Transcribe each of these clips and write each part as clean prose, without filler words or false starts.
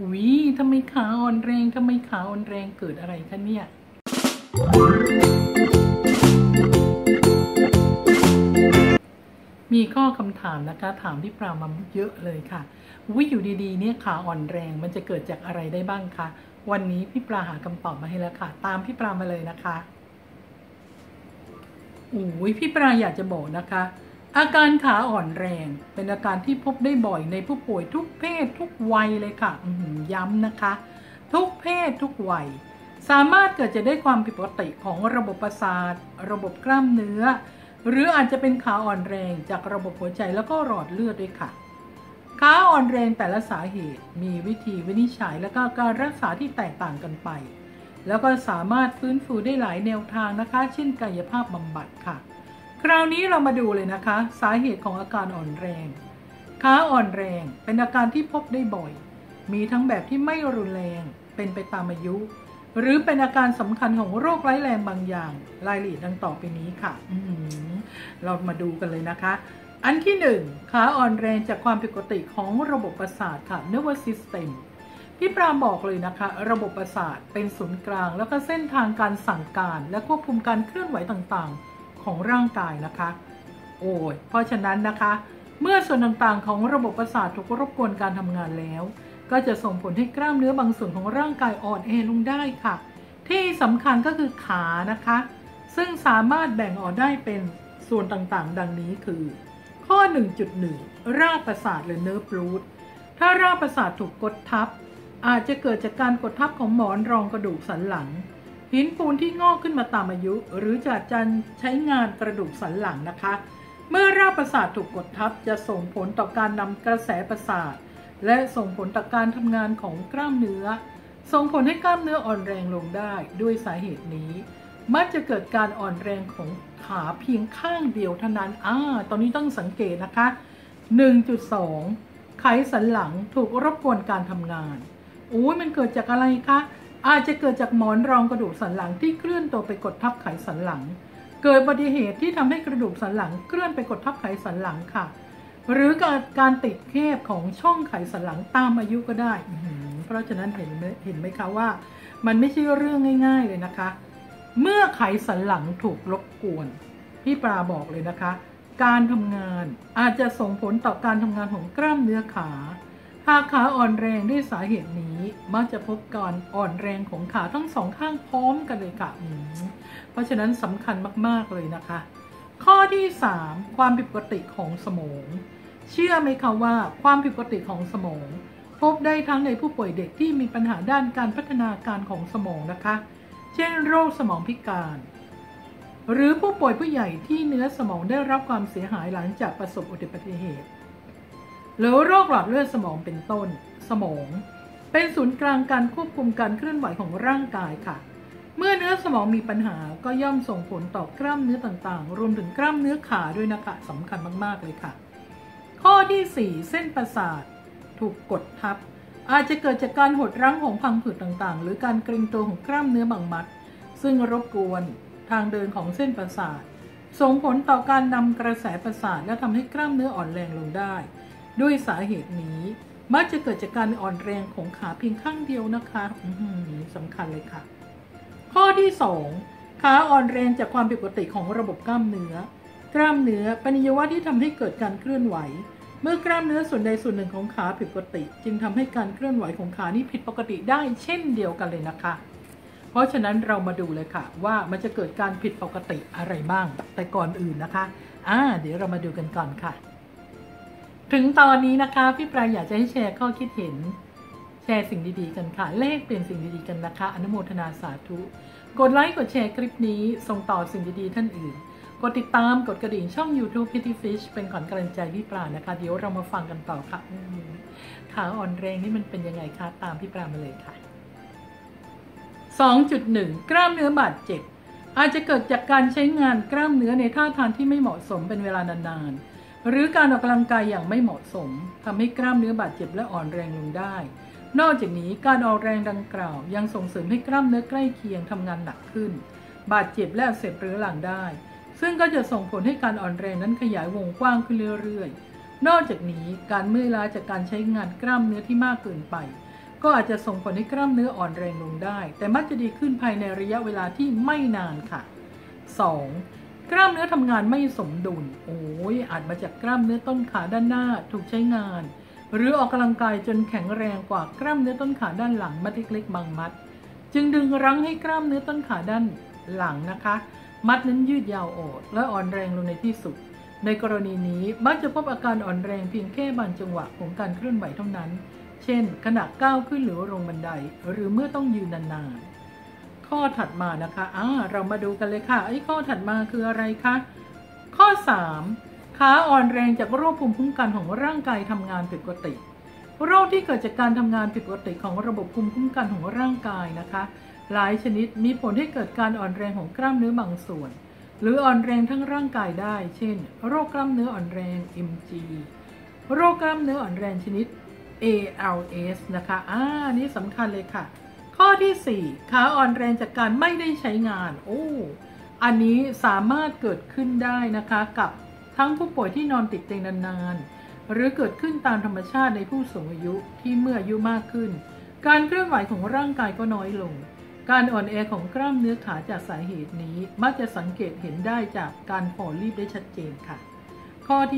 อุ๊ยทำไมขาอ่อนแรงทำไมขาอ่อนแรงเกิดอะไรคะเนี่ยมีข้อคำถามนะคะถามพี่ปรามาเยอะเลยค่ะวิอยู่ดีๆเนี่ยขาอ่อนแรงมันจะเกิดจากอะไรได้บ้างคะวันนี้พี่ปราหาคำตอบมาให้แล้วค่ะตามพี่ปรามาเลยนะคะอุ๊ยพี่ปราอยากจะบอกนะคะอาการขาอ่อนแรงเป็นอาการที่พบได้บ่อยในผู้ป่วยทุกเพศทุกวัยเลยค่ะย้ำนะคะทุกเพศทุกวัยสามารถเกิดจะได้ความผิดปกติของระบบประสาทระบบกล้ามเนื้อหรืออาจจะเป็นขาอ่อนแรงจากระบบหัวใจแล้วก็หลอดเลือดด้วยค่ะขาอ่อนแรงแต่ละสาเหตุมีวิธีวินิจฉัยและก็การรักษาที่แตกต่างกันไปแล้วก็สามารถฟื้นฟูได้หลายแนวทางนะคะเช่นกายภาพบำบัดค่ะคราวนี้เรามาดูเลยนะคะสาเหตุของอาการอ่อนแรงขาอ่อนแรงเป็นอาการที่พบได้บ่อยมีทั้งแบบที่ไม่รุนแรงเป็นไปตามอายุหรือเป็นอาการสำคัญของโรคร้ายแรงบางอย่างรายละเอียดดังต่อไปนี้ค่ะเรามาดูกันเลยนะคะอันที่1ขาอ่อนแรงจากความผิดปกติของระบบประสาทค่ะ nervous system พี่ปราบอกเลยนะคะระบบประสาทเป็นศูนย์กลางแล้วก็เส้นทางการสั่งการและควบคุมการเคลื่อนไหวต่างๆของร่างกายนะคะเพราะฉะนั้นนะคะเมื่อส่วนต่างๆของระบบประสาทถูกรบกวนการทำงานแล้วก็จะส่งผลให้กล้ามเนื้อบางส่วนของร่างกายอ่อนแอลงได้ค่ะที่สำคัญก็คือขานะคะซึ่งสามารถแบ่งออกได้เป็นส่วนต่างๆดังนี้คือข้อ 1.1 รากประสาทหรือ nerve root ถ้ารากประสาทถูกกดทับอาจจะเกิดจากการกดทับของหมอนรองกระดูกสันหลังหินปูนที่งอกขึ้นมาตามอายุหรือจากการใช้งานกระดูกสันหลังนะคะเมื่อรากประสาทถูกกดทับจะส่งผลต่อการนำกระแสประสาทและส่งผลต่อการทำงานของกล้ามเนื้อส่งผลให้กล้ามเนื้ออ่อนแรงลงได้ด้วยสาเหตุนี้มักจะเกิดการอ่อนแรงของขาเพียงข้างเดียวเท่านั้นตอนนี้ต้องสังเกตนะคะ 1.2 ไขสันหลังถูกรบกวนการทำงานมันเกิดจากอะไรคะอาจจะเกิดจากหมอนรองกระดูกสันหลังที่เคลื่อนตัวไปกดทับไขสันหลังเกิดอุบัติเหตุที่ทำให้กระดูกสันหลังเคลื่อนไปกดทับไขสันหลังค่ะหรือการติดแคบของช่องไขสันหลังตามอายุก็ได้เพราะฉะนั้นเห็นไหมคะว่ามันไม่ใช่เรื่องง่ายๆเลยนะคะเมื่อไขสันหลังถูกรบกวนพี่ปราบอกเลยนะคะการทำงานอาจจะส่งผลต่อการทำงานของกล้ามเนื้อขาหากขาอ่อนแรงด้วยสาเหตุนี้มักจะพบการอ่อนแรงของขาทั้งสองข้างพร้อมกันเลยค่ะเพราะฉะนั้นสำคัญมากๆเลยนะคะข้อที่3ความผิดปกติของสมองเชื่อไหมคะว่าความผิดปกติของสมองพบได้ทั้งในผู้ป่วยเด็กที่มีปัญหาด้านการพัฒนาการของสมองนะคะเช่นโรคสมองพิการหรือผู้ป่วยผู้ใหญ่ที่เนื้อสมองได้รับความเสียหายหลังจากประสบอุบัติเหตุหรือโรคหลอดเลือดสมองเป็นต้นสมองเป็นศูนย์กลางการควบคุมการเคลื่อนไหวของร่างกายค่ะเมื่อเนื้อสมองมีปัญหาก็ย่อมส่งผลต่อกล้ามเนื้อต่างๆรวมถึงกล้ามเนื้อขาด้วยนะคะสำคัญมากๆเลยค่ะข้อที่4เส้นประสาทถูกกดทับอาจจะเกิดจากการหดรั้งของพังผืดต่างๆหรือการเกร็งตัวของกล้ามเนื้อบางมัดซึ่งรบกวนทางเดินของเส้นประสาทส่งผลต่อการนำกระแสประสาทและทำให้กล้ามเนื้ออ่อนแรงลงได้ด้วยสาเหตุนี้มักจะเกิดจากการอ่อนแรงของขาเพียงข้างเดียวนะคะสำคัญเลยค่ะข้อที่2ขาอ่อนแรงจากความผิดปกติของระบบกล้ามเนื้อกล้ามเนื้อเป็นอวัยวะที่ทำให้เกิดการเคลื่อนไหวเมื่อกล้ามเนื้อส่วนใดส่วนหนึ่งของขาผิดปกติจึงทำให้การเคลื่อนไหวของขานี้ผิดปกติได้เช่นเดียวกันเลยนะคะเพราะฉะนั้นเรามาดูเลยค่ะว่ามันจะเกิดการผิดปกติอะไรบ้างแต่ก่อนอื่นนะคะเดี๋ยวเรามาดูกันก่อนค่ะถึงตอนนี้นะคะพี่ปราอยากจะให้แชร์ข้อคิดเห็นแชร์สิ่งดีๆกันค่ะแลกเปลี่ยนสิ่งดีๆกันนะคะอนุโมทนาสาธุกดไลค์กดแชร์คลิปนี้ส่งต่อสิ่งดีๆท่านอื่นกดติดตามกดกระดิ่งช่อง YouTube Pretty Fish เป็นขวัญกำลังใจพี่ปรานะคะเดี๋ยวเรามาฟังกันต่อค่ะขาอ่อนแรงนี่มันเป็นยังไงคะตามพี่ปรามาเลยค่ะ 2.1 กล้ามเนื้อบาดเจ็บอาจจะเกิดจากการใช้งานกล้ามเนื้อในท่าทางที่ไม่เหมาะสมเป็นเวลานานๆหรือการออกกำลังกายอย่างไม่เหมาะสมทำให้กล้ามเนื้อบาดเจ็บและอ่อนแรงลงได้นอกจากนี้การออกแรงดังกล่าวยังส่งเสริมให้กล้ามเนื้อใกล้เคียงทำงานหนักขึ้นบาดเจ็บและอักเสบเรื้อรังได้ซึ่งก็จะส่งผลให้การอ่อนแรงนั้นขยายวงกว้างขึ้นเรื่อยๆนอกจากนี้การเมื่อยล้าจากการใช้งานกล้ามเนื้อที่มากเกินไปก็อาจจะส่งผลให้กล้ามเนื้ออ่อนแรงลงได้แต่มักจะดีขึ้นภายในระยะเวลาที่ไม่นานค่ะ 2. กล้ามเนื้อทำงานไม่สมดุลอาจมาจากกล้ามเนื้อต้นขาด้านหน้าถูกใช้งานหรือออกกำลังกายจนแข็งแรงกว่ากล้ามเนื้อต้นขาด้านหลังมัดเล็กๆบางมัดจึงดึงรั้งให้กล้ามเนื้อต้นขาด้านหลังนะคะมัดนั้นยืดยาวออกและอ่อนแรงลงในที่สุดในกรณีนี้มักจะพบอาการอ่อนแรงเพียงแค่บางจังหวะของการเคลื่อนไหวเท่านั้นเช่นขณะก้าวขึ้นหรือลงบันไดหรือเมื่อต้องยืนนานๆข้อถัดมานะคะเรามาดูกันเลยค่ะข้อถัดมาคืออะไรคะข้อ 3. ขาอ่อนแรงจากโรคภูมิคุ้มกันของร่างกายทำงานผิดปกติโรคที่เกิดจากการทำงานผิดปกติของระบบภูมิคุ้มกันของร่างกายนะคะหลายชนิดมีผลให้เกิดการอ่อนแรงของกล้ามเนื้อบางส่วนหรืออ่อนแรงทั้งร่างกายได้เช่นโรคกล้ามเนื้ออ่อนแรง MG โรคกล้ามเนื้ออ่อนแรงชนิด ALS นะคะนี่สำคัญเลยค่ะข้อที่ 4 ขาอ่อนแรงจากการไม่ได้ใช้งานอันนี้สามารถเกิดขึ้นได้นะคะกับทั้งผู้ป่วยที่นอนติดเตียงนานๆหรือเกิดขึ้นตามธรรมชาติในผู้สูงอายุที่เมื่ออายุมากขึ้นการเคลื่อนไหวของร่างกายก็น้อยลงการอ่อนแอของกล้ามเนื้อขาจากสาเหตุนี้มักจะสังเกตเห็นได้จากการฝ่อรีบได้ชัดเจนค่ะข้อที่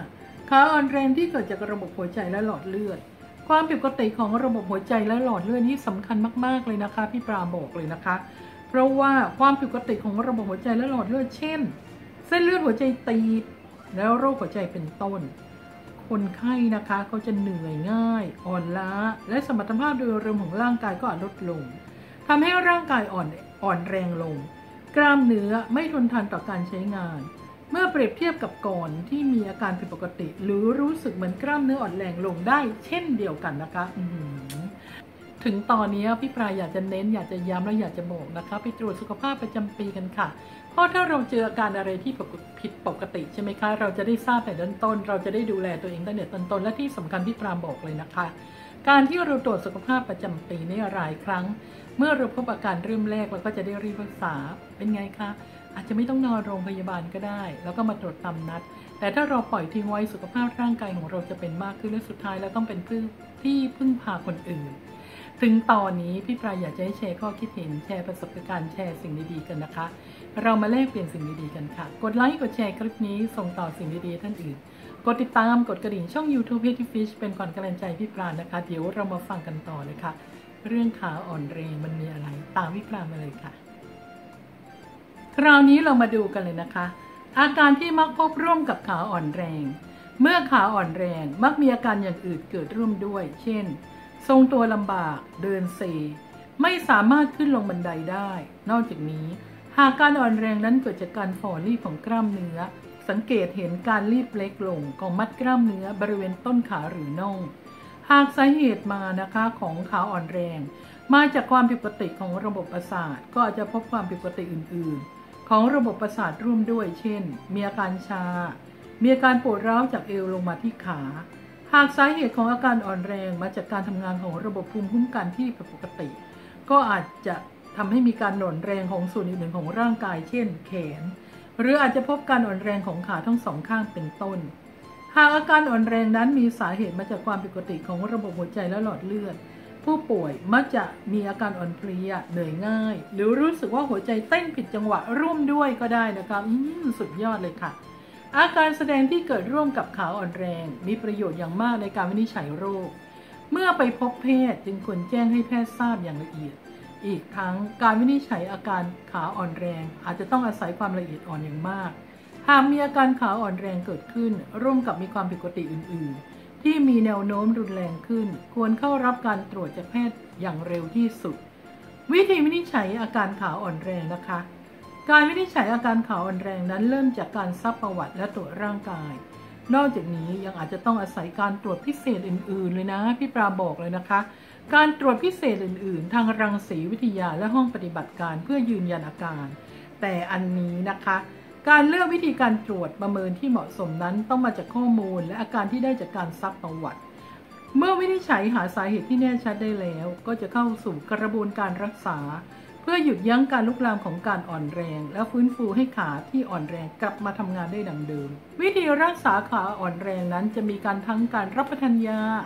5 ขาอ่อนแรงที่เกิดจากระบบหัวใจและหลอดเลือดความผิดปกติของระบบหัวใจและหลอดเลือดนี่สำคัญมากๆเลยนะคะพี่ปราบอกเลยนะคะเพราะว่าความผิดปกติของระบบหัวใจและหลอดเลือดเช่นเส้นเลือดหัวใจตีบแล้วโรคหัวใจเป็นต้นคนไข้นะคะเขาจะเหนื่อยง่ายอ่อนล้าและสมรรถภาพโดยรวมของร่างกายก็อาจลดลงทำให้ร่างกายอ่อนแรงลงกล้ามเนื้อไม่ทนทานต่อการใช้งานเมื่อเปรียบเทียบกับก่อนที่มีอาการผิดปกติหรือรู้สึกเหมือนกล้ามเนื้ออ่อนแรงลงได้เช่นเดียวกันนะคะถึงตอนนี้พี่ปลายอยากจะเน้นอยากจะย้ำและอยากจะบอกนะคะไปตรวจสุขภาพประจำปีกันค่ะเพราะถ้าเราเจออาการอะไรที่ผิดปกติใช่ไหมคะเราจะได้ทราบแต่ต้นเราจะได้ดูแลตัวเองตั้งแต่ต้นและที่สำคัญพี่ปลาบอกเลยนะคะการที่เราตรวจสุขภาพประจำปีนี่หลายครั้งเมื่อเราพบอาการเริ่มแรกเราก็จะได้รีบรักษาเป็นไงคะอาจจะไม่ต้องนอนโรงพยาบาลก็ได้แล้วก็มาตรวจตามนัดแต่ถ้าเราปล่อยทิ้งไว้สุขภาพร่างกายของเราจะเป็นมากขึ้นและสุดท้ายแล้วต้องเป็นที่พึ่งพาคนอื่นถึงตอนนี้พี่ปลายอยากจะให้แชร์ข้อคิดเห็นแชร์ประสบการณ์แชร์สิ่งดีๆกันนะคะเรามาแลกเปลี่ยนสิ่งดีๆกันค่ะกดไลค์กดแชร์คลิปนี้ส่งต่อสิ่งดีๆท่านอื่นกดติดตามกดกระดิ่งช่อง YouTube Healthy Fish เป็นก่อนกำลังใจพี่ปลานะคะเดี๋ยวเรามาฟังกันต่อเลยค่ะเรื่องขาอ่อนแรงมันมีอะไรตามพี่ปลามาเลยค่ะคราวนี้เรามาดูกันเลยนะคะอาการที่มักพบร่วมกับขาอ่อนแรงเมื่อขาอ่อนแรงมักมีอาการอย่างอื่นเกิดร่วมด้วยเช่นทรงตัวลำบากเดินเซไม่สามารถขึ้นลงบันไดได้นอกจากนี้หากการอ่อนแรงนั้นเกิดจากการฝ่อรีบของกล้ามเนื้อสังเกตเห็นการรีบเล็กลงของมัดกล้ามเนื้อบริเวณต้นขาหรือน่องหากสาเหตุมานะคะของขาอ่อนแรงมาจากความผิดปกติของระบบประสาทก็อาจจะพบความผิดปกติอื่นๆของระบบประสาทร่วมด้วยเช่นมีอาการชามีอาการปวดร้าวจากเอวลงมาที่ขาหากสาเหตุของอาการอ่อนแรงมาจากการทำงานของระบบภูมิคุ้มกันที่ผิดปกติก็อาจจะทำให้มีการหน่วงแรงของส่วนอื่นๆของร่างกายเช่นแขนหรืออาจจะพบการอ่อนแรงของขาทั้งสองข้างเป็นต้นหากอาการอ่อนแรงนั้นมีสาเหตุมาจากความผิดปกติของระบบหัวใจและหลอดเลือดผู้ป่วยมักจะมีอาการอ่อนเพลียเหนื่อยง่ายหรือรู้สึกว่าหัวใจเต้นผิดจังหวะร่วมด้วยก็ได้นะคะสุดยอดเลยค่ะอาการแสดงที่เกิดร่วมกับขาอ่อนแรงมีประโยชน์อย่างมากในการวินิจฉัยโรคเมื่อไปพบแพทย์จึงควรแจ้งให้แพทย์ทราบอย่างละเอียดอีกทั้งการวินิจฉัยอาการขาอ่อนแรงอาจจะต้องอาศัยความละเอียดอ่อนอย่างมากหากมีอาการขาอ่อนแรงเกิดขึ้นร่วมกับมีความผิดปกติอื่นๆที่มีแนวโน้มรุนแรงขึ้นควรเข้ารับการตรวจจากแพทย์อย่างเร็วที่สุดวิธีวินิจฉัยอาการขาอ่อนแรงนะคะการวินิจฉัยอาการขาอ่อนแรงนั้นเริ่มจากการซักประวัติและตรวจร่างกายนอกจากนี้ยังอาจจะต้องอาศัยการตรวจพิเศษอื่นๆเลยนะพี่ปลาบอกเลยนะคะการตรวจพิเศษอื่นๆทางรังสีวิทยาและห้องปฏิบัติการเพื่อยืนยันอาการแต่อันนี้นะคะการเลือกวิธีการตรวจประเมินที่เหมาะสมนั้นต้องมาจากข้อมูลและอาการที่ได้จากการซักประวัติเมื่อวินิจฉัยหาสาเหตุที่แน่ชัดได้แล้วก็จะเข้าสู่กระบวนการรักษาเพื่อหยุดยั้งการลุกลามของการอ่อนแรงและฟื้นฟูให้ขาที่อ่อนแรงกลับมาทำงานได้ดังเดิมวิธีรักษาขาอ่อนแรงนั้นจะมีทั้งการรับประทานยา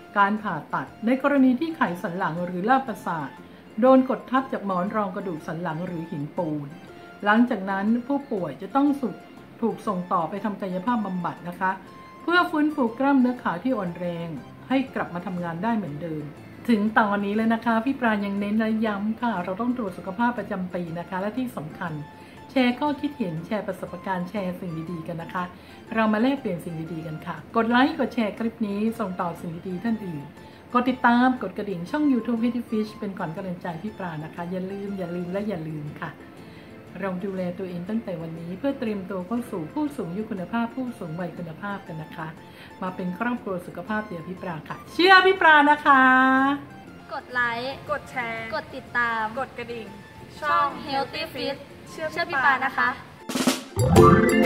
การผ่าตัดในกรณีที่ไขสันหลังหรือลากประสาทโดนกดทับจากหมอนรองกระดูกสันหลังหรือหินปูนหลังจากนั้นผู้ป่วยจะต้องถูกส่งต่อไปทำกายภาพบำบัดนะคะเพื่อฟื้นฟูกล้ามเนื้อขาที่อ่อนแรงให้กลับมาทำงานได้เหมือนเดิมถึงตอนนี้เลยนะคะพี่ปรายังเน้นและย้ำค่ะเราต้องตรวจสุขภาพประจำปีนะคะและที่สำคัญแชร์ข้อคิดเห็นแชร์ประสบการณ์แชร์สิ่งดีๆกันนะคะเรามาแลกเปลี่ยนสิ่งดีๆกันค่ะกดไลค์กดแชร์คลิปนี้ส่งต่อสิ่งดีๆท่านอื่นกดติดตามกดกระดิ่งช่อง YouTube Healthy Fish เป็นก่อนกำลังใจพี่ปรานะคะอย่าลืมและอย่าลืมค่ะเราดูแลตัวเองตั้งแต่วันนี้เพื่อเตรียมตัวเข้าสู่ผู้สูงอายุคุณภาพผู้สูงวัยคุณภาพกันนะคะมาเป็นครอบครัวสุขภาพเดียวพี่ปราค่ะเชื่อพี่ปรานะคะกดไลค์กดแชร์กดติดตามกดกระดิ่งช่อง Healthy Fit เชื่อพี่ปานะคะ